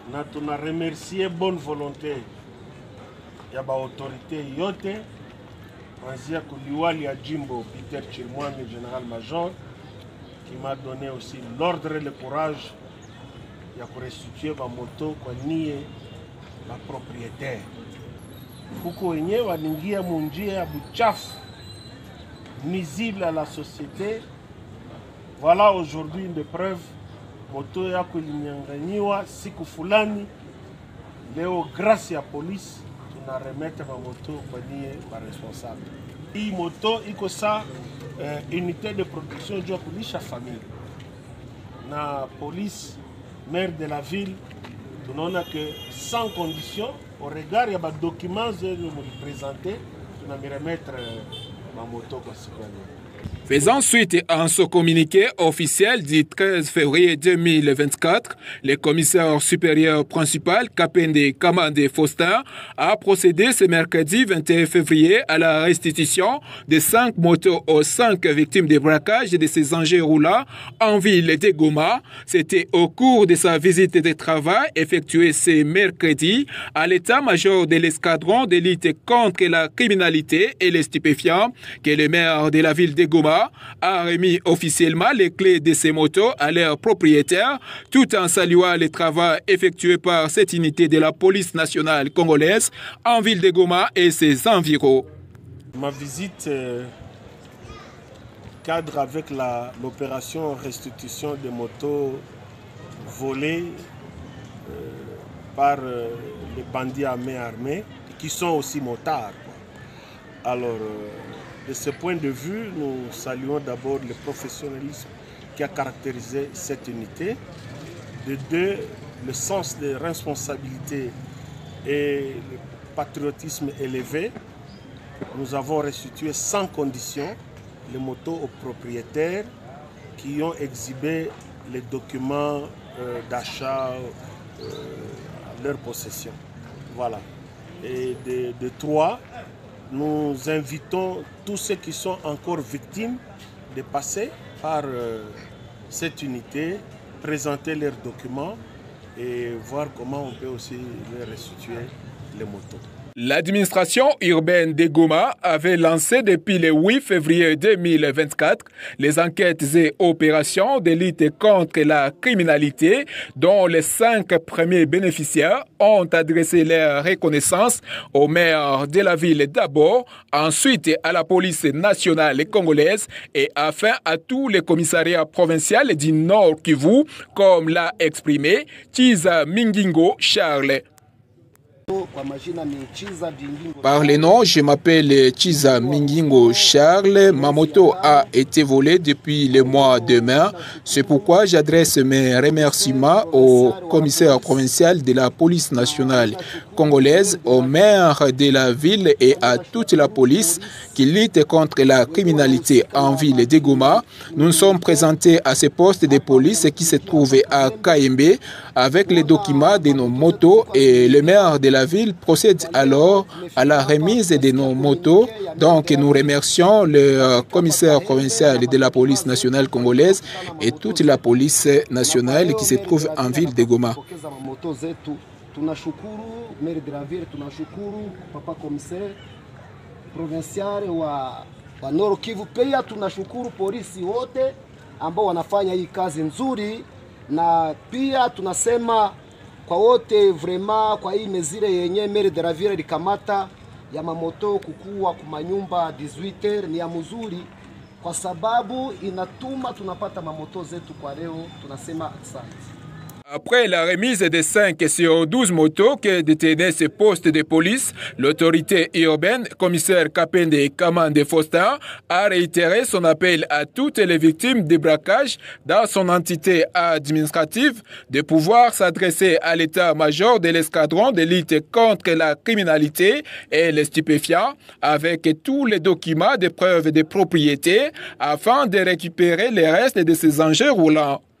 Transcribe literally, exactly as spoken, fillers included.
na tuna remercier bonne volonté ya ba autorité yote kuanzia kuliwali ya jimbo Peter Chirimwami, général major, qui m'a donné aussi l'ordre et le courage ya kurestituer ba moto kwa nie ba propriétaire. Kuko wenye walingia munjia ya buchafu nuisible à la société. Voilà aujourd'hui une preuve. Moto yako ilinyang'anyiwa siku fulani, leo grâce ya police tuna remettre ma moto kwa nie ba responsable. Hii moto iko sa eh, unité de protection juu ya kulisha famille na police maire de la ville. Tunaona que sans condition au regard ya ba documents zenu présenté tuna me remettre ma moto kwa siku ya leo. Faisant suite à ce communiqué officiel du treize février deux mille vingt-quatre, le commissaire supérieur principal Kapende Kamande Faustin a procédé ce mercredi vingt et un février à la restitution de cinq motos aux cinq victimes de braquage et de ces engins roulants en ville de Goma. C'était au cours de sa visite de travail effectuée ce mercredi à l'état-major de l'escadron de lutte contre la criminalité et les stupéfiants que le maire de la ville de Goma a remis officiellement les clés de ces motos à leurs propriétaires, tout en saluant le travail effectué par cette unité de la police nationale congolaise en ville de Goma et ses environs. Ma visite euh, cadre avec l'opération restitution des motos volées euh, par euh, les bandits à main armée qui sont aussi motards. Alors, euh, de ce point de vue, nous saluons d'abord le professionnalisme qui a caractérisé cette unité. De deux, le sens de responsabilité et le patriotisme élevé. Nous avons restitué sans condition les motos aux propriétaires qui ont exhibé les documents euh, d'achat euh, à leur possession. Voilà. Et de, de trois, nous invitons tous ceux qui sont encore victimes de passer par euh, cette unité, présenter leurs documents et voir comment on peut aussi leur restituer les motos. L'administration urbaine de Goma avait lancé depuis le huit février deux mille vingt-quatre les enquêtes et opérations de lutte contre la criminalité dont les cinq premiers bénéficiaires ont adressé leur reconnaissance au maire de la ville d'abord, ensuite à la police nationale congolaise et enfin à tous les commissariats provinciaux du Nord Kivu, comme l'a exprimé Chiza Mingingo Charles. Par les noms, je m'appelle Chiza Mingingo Charles. Ma moto a été volée depuis le mois de mai. C'est pourquoi j'adresse mes remerciements au commissaire provincial de la police nationale congolaise, au maire de la ville et à toute la police qui lutte contre la criminalité en ville de Goma. Nous nous sommes présentés à ce poste de police qui se trouve à Kayembe avec les documents de nos motos et le maire de la ville procède alors à la remise de nos motos. Donc nous remercions le commissaire provincial de la police nationale congolaise et toute la police nationale qui se trouve en ville de Goma. Tunashukuru maire de la ville, tunashukuru papa commissaire provincial wa, wa Nord Kivu, pia tunashukuru polisi wote ambao wanafanya hii kazi nzuri, na pia tunasema kwa wote vraiment kwa hii mezire yenye maire de la ville likamata ya mamoto kukua kumanyumba dix-huit heures ni ya mzuri, kwa sababu inatuma tunapata mamoto zetu kwa leo. Tunasema asante. Après la remise de cinq sur douze motos que détenaient ce poste de police, l'autorité urbaine, commissaire Kapende Kamande Faustin, a réitéré son appel à toutes les victimes de braquage dans son entité administrative de pouvoir s'adresser à l'état-major de l'escadron de lutte contre la criminalité et les stupéfiants avec tous les documents de preuve de propriété afin de récupérer les restes de ces engins roulants.